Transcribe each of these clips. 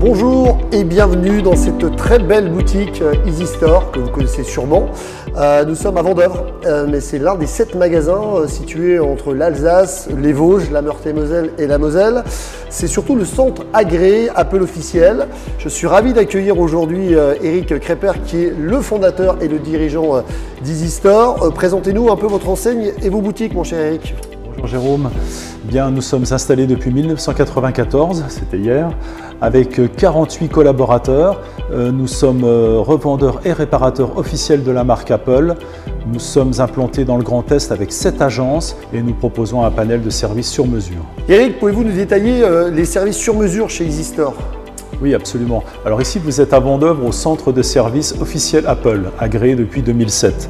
Bonjour et bienvenue dans cette très belle boutique Easy Store que vous connaissez sûrement. Nous sommes à Vendeuvre, mais c'est l'un des 7 magasins situés entre l'Alsace, les Vosges, la Meurthe-et-Moselle et la Moselle. C'est surtout le centre agréé Apple officiel. Je suis ravi d'accueillir aujourd'hui Eric Krepper qui est le fondateur et le dirigeant d'Easy Store. Présentez-nous un peu votre enseigne et vos boutiques, mon cher Eric. Bonjour Jérôme. Bien, nous sommes installés depuis 1994, c'était hier, avec 48 collaborateurs. Nous sommes revendeurs et réparateurs officiels de la marque Apple. Nous sommes implantés dans le Grand Est avec 7 agences et nous proposons un panel de services sur mesure. Eric, pouvez-vous nous détailler les services sur mesure chez Easy Store ? Oui, absolument. Alors ici, vous êtes à Vendeuvre au centre de service officiel Apple, agréé depuis 2007.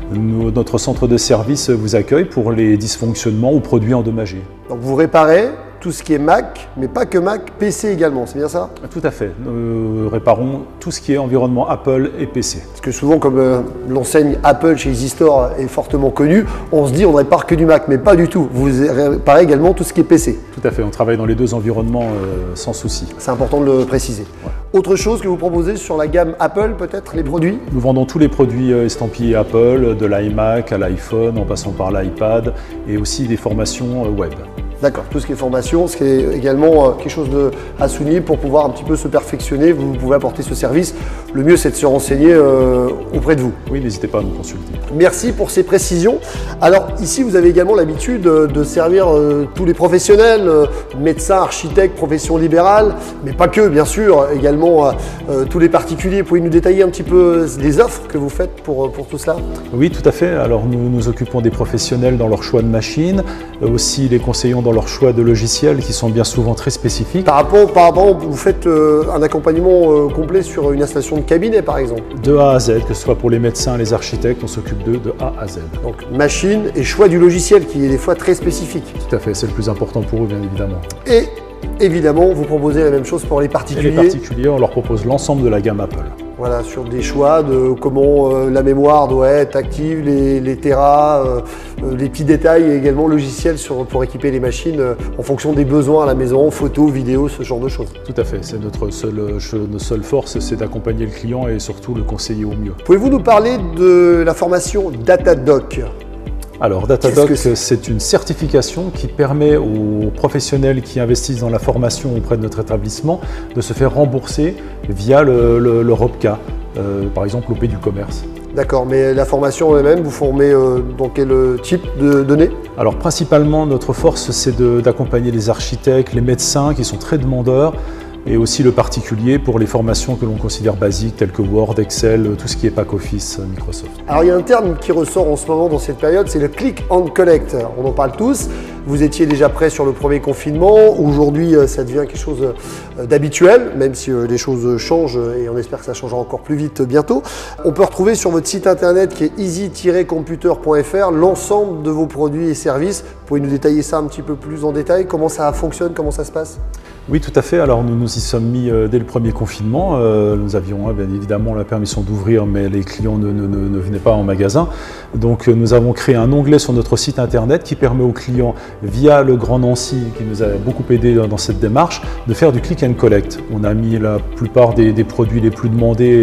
Notre centre de service vous accueille pour les dysfonctionnements ou produits endommagés. Donc vous réparez tout ce qui est Mac, mais pas que Mac, PC également, c'est bien ça? Tout à fait. Nous réparons tout ce qui est environnement Apple et PC. Parce que souvent, comme l'enseigne Apple chez Easy Store est fortement connue, on se dit on ne répare que du Mac, mais pas du tout. Vous réparez également tout ce qui est PC. Tout à fait, on travaille dans les deux environnements sans souci. C'est important de le préciser. Ouais. Autre chose que vous proposez sur la gamme Apple, peut-être, les produits? Nous vendons tous les produits estampillés Apple, de l'iMac à l'iPhone, en passant par l'iPad, et aussi des formations web. D'accord, tout ce qui est formation, ce qui est également quelque chose à souligner pour pouvoir un petit peu se perfectionner, vous pouvez apporter ce service. Le mieux, c'est de se renseigner auprès de vous. Oui, n'hésitez pas à nous consulter. Merci pour ces précisions. Alors ici, vous avez également l'habitude de servir tous les professionnels, médecins, architectes, professions libérales, mais pas que, bien sûr, également tous les particuliers. Pouvez-vous nous détailler un petit peu les offres que vous faites pour tout cela? Oui, tout à fait. Alors nous nous occupons des professionnels dans leur choix de machines, aussi les conseillons dans leur choix de logiciels qui sont bien souvent très spécifiques. Par rapport, vous faites un accompagnement complet sur une installation de cabinet par exemple? De A à Z, que ce soit pour les médecins, les architectes, on s'occupe d'eux de A à Z. Donc machine et choix du logiciel qui est des fois très spécifique. Tout à fait, c'est le plus important pour eux bien évidemment. Et évidemment, vous proposez la même chose pour les particuliers. Et les particuliers, on leur propose l'ensemble de la gamme Apple. Voilà, sur des choix de comment la mémoire doit être active, les terras, les petits détails et également logiciels pour équiper les machines en fonction des besoins à la maison, photos, vidéos, ce genre de choses. Tout à fait, c'est notre seule force, c'est d'accompagner le client et surtout le conseiller au mieux. Pouvez-vous nous parler de la formation Datadoc ? Alors Datadoc, c'est une certification qui permet aux professionnels qui investissent dans la formation auprès de notre établissement de se faire rembourser via le ROPCA, par exemple l'OP du commerce. D'accord, mais la formation elle-même, vous formez dans quel type de données? Alors principalement, notre force, c'est d'accompagner les architectes, les médecins qui sont très demandeurs, et aussi le particulier pour les formations que l'on considère basiques telles que Word, Excel, tout ce qui est pack office Microsoft. Alors il y a un terme qui ressort en ce moment dans cette période, c'est le click and collect. On en parle tous, vous étiez déjà prêts sur le premier confinement, aujourd'hui ça devient quelque chose d'habituel, même si les choses changent et on espère que ça changera encore plus vite bientôt. On peut retrouver sur votre site internet qui est easy-computer.fr l'ensemble de vos produits et services. Vous pouvez nous détailler ça un petit peu plus en détail, comment ça fonctionne, comment ça se passe? Oui, tout à fait. Alors nous nous y sommes mis dès le premier confinement. Nous avions bien évidemment la permission d'ouvrir, mais les clients ne venaient pas en magasin. Donc nous avons créé un onglet sur notre site internet qui permet aux clients, via le Grand Nancy, qui nous a beaucoup aidé dans cette démarche, de faire du click and collect. On a mis la plupart des produits les plus demandés,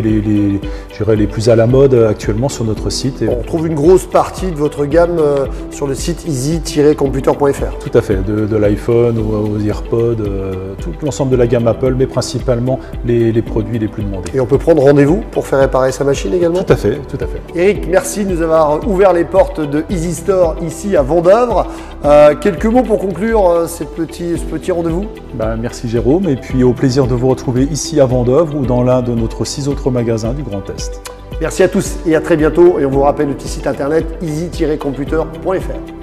les plus à la mode actuellement sur notre site. On trouve une grosse partie de votre gamme sur le site easy-computer.fr. Tout à fait, de l'iPhone aux AirPods, tout l'ensemble de la gamme Apple, mais principalement les produits les plus demandés. Et on peut prendre rendez-vous pour faire réparer sa machine également? Tout à fait, tout à fait. Eric, merci de nous avoir ouvert les portes de Easy Store ici à Vendeuvre. Quelques mots pour conclure ce petit rendez-vous? Merci Jérôme, et puis au plaisir de vous retrouver ici à Vendeuvre ou dans l'un de nos 6 autres magasins du Grand Est. Merci à tous et à très bientôt. Et on vous rappelle le petit site internet easy-computer.fr.